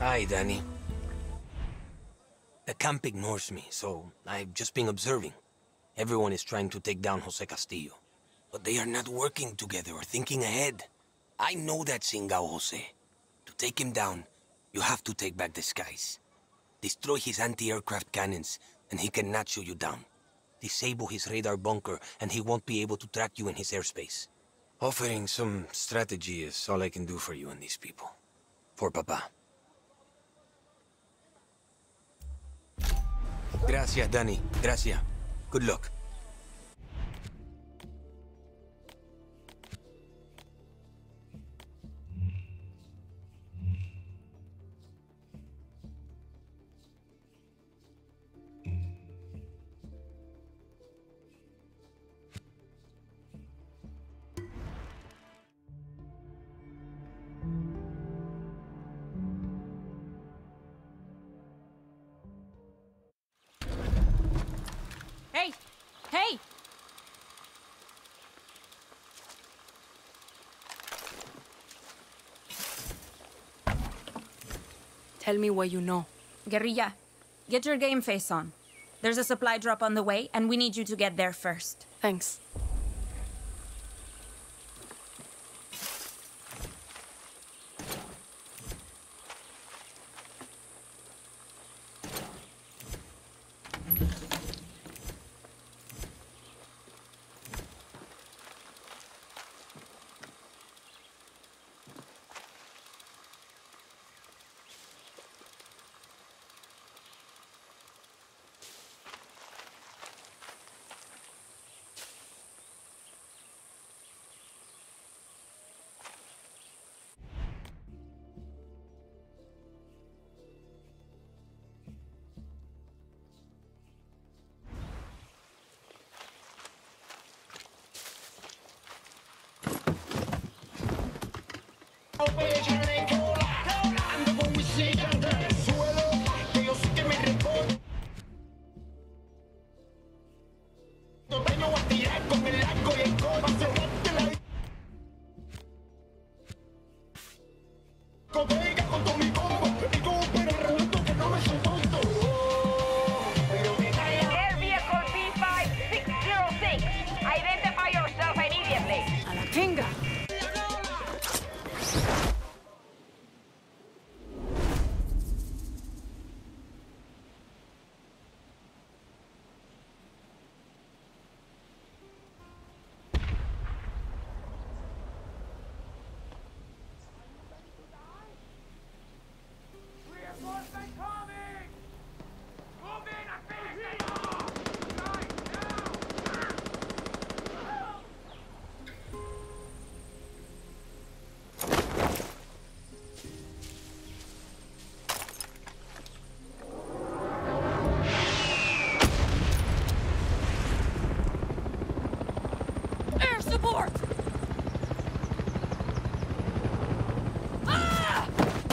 Hi, Danny. The camp ignores me, so I've just been observing. Everyone is trying to take down Jose Castillo. But they are not working together or thinking ahead. I know that Singao Jose. To take him down, you have to take back the skies. Destroy his anti-aircraft cannons, and he cannot shoot you down. Disable his radar bunker, and he won't be able to track you in his airspace. Offering some strategy is all I can do for you and these people. For Papa. Gracias, Danny. Gracias. Good luck. Hey! Hey! Tell me what you know. Guerrilla, get your game face on. There's a supply drop on the way, and we need you to get there first. Thanks. Air vehicle B5606. Identify yourself immediately. A la pinga! Reinforcement coming! Move in and finish the job! Right now! Air support! Ah!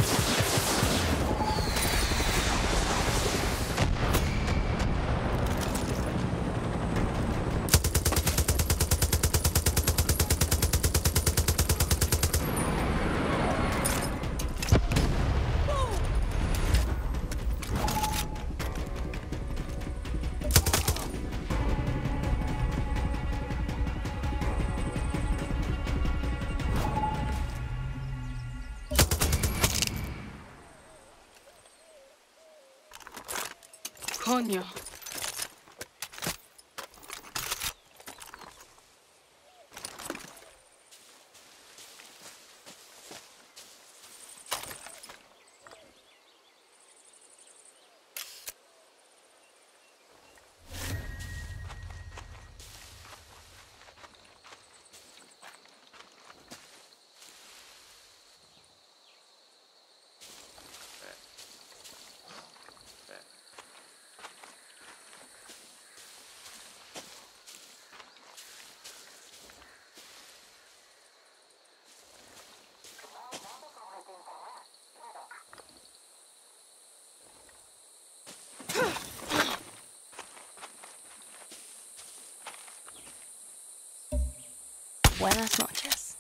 Coño. Buenas noches.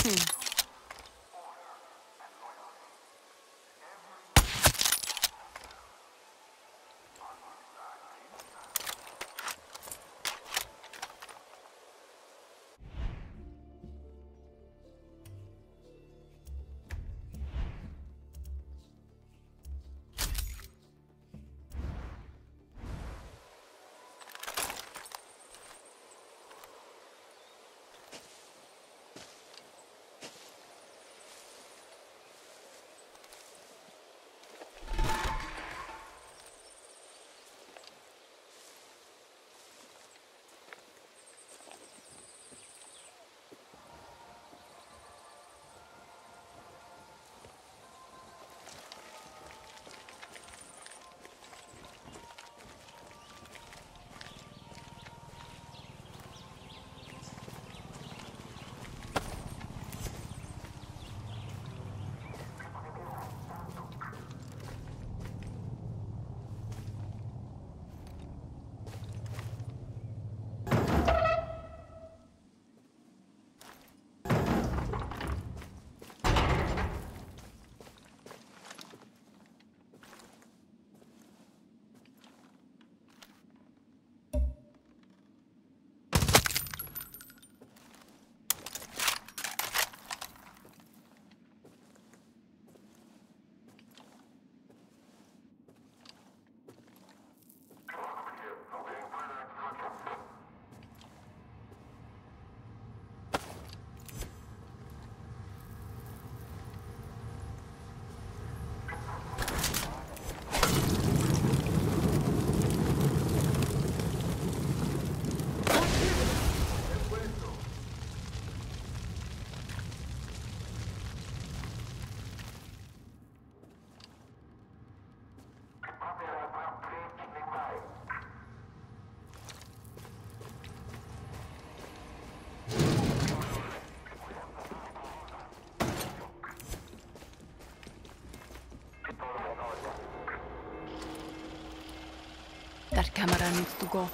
That camera needs to go.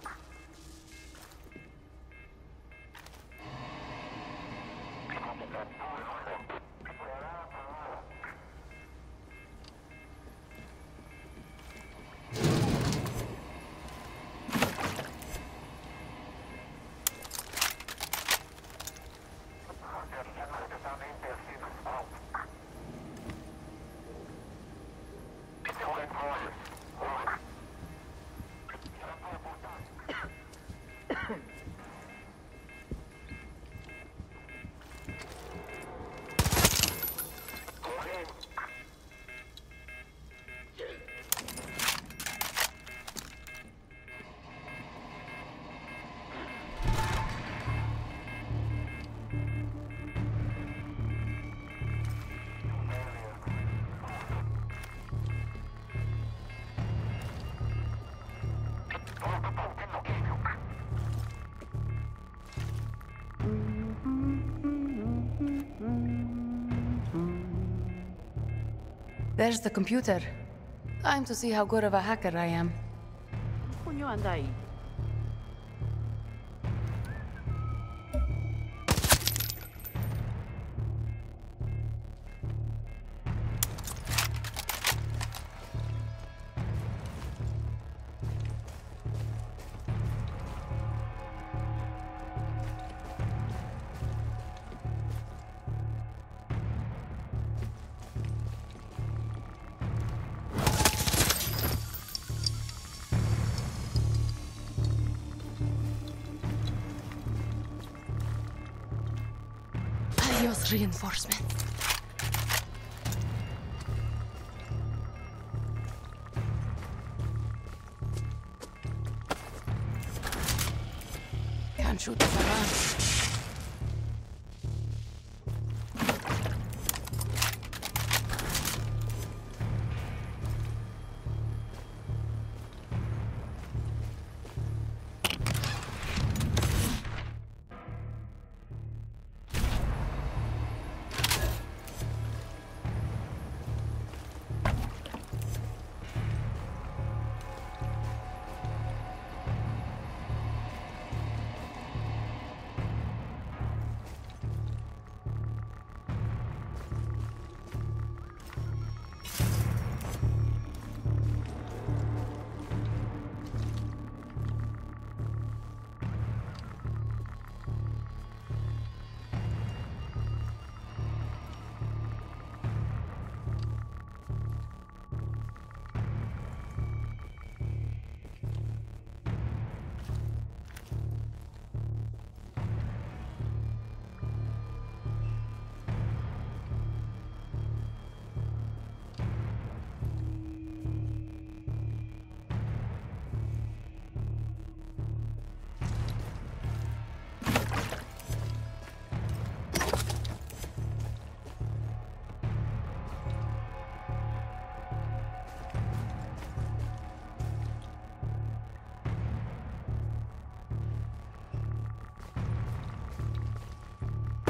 There's the computer. Time to see how good of a hacker I am. Coño anda ahí. Adios, reinforcement. Can't shoot this around.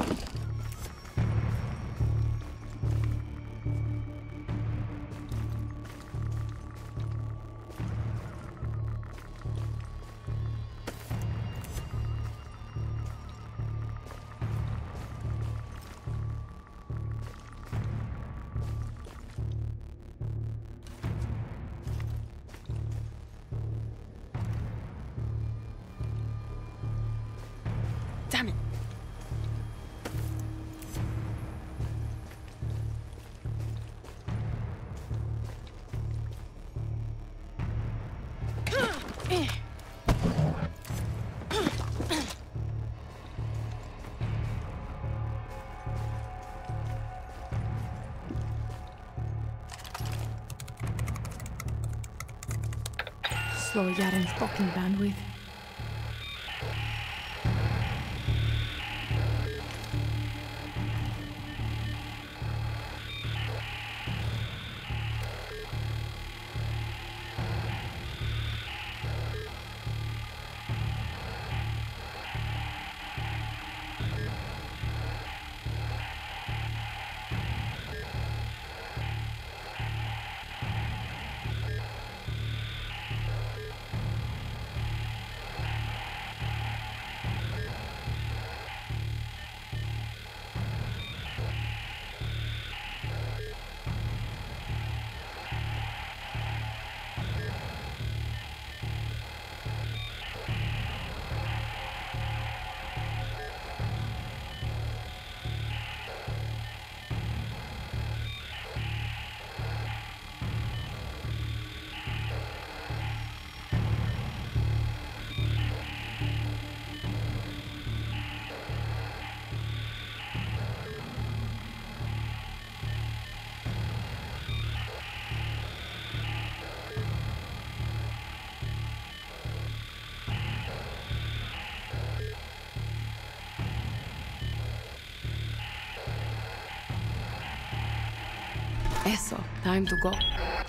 Damn it. Slow Yaren's fucking bandwidth. Eso, time to go.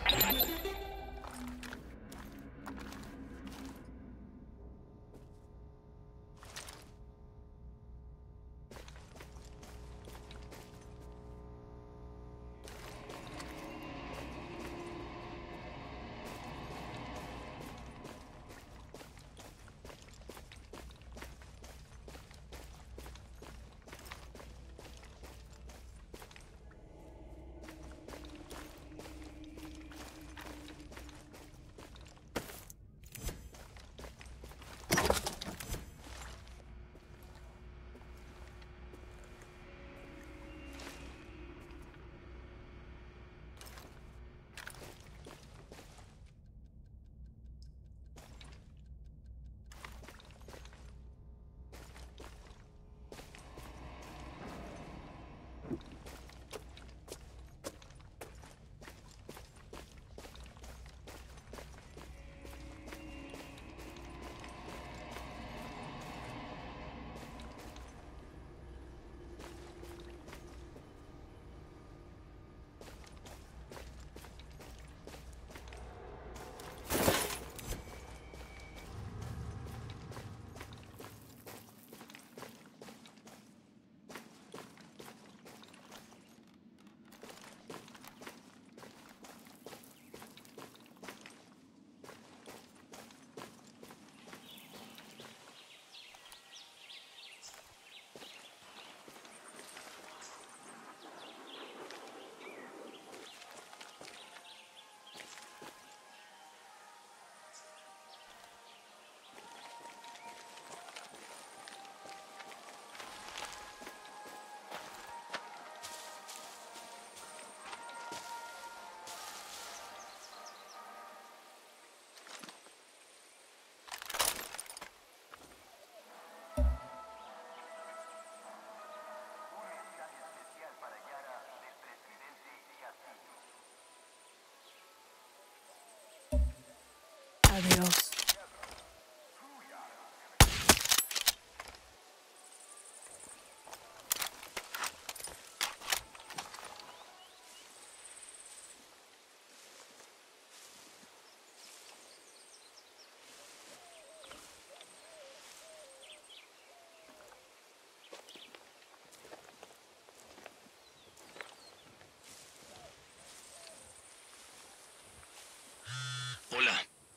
Adiós.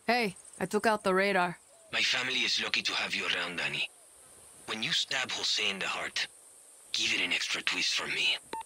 Hey, I took out the radar. My family is lucky to have you around, Danny. When you stab Jose in the heart, give it an extra twist from me.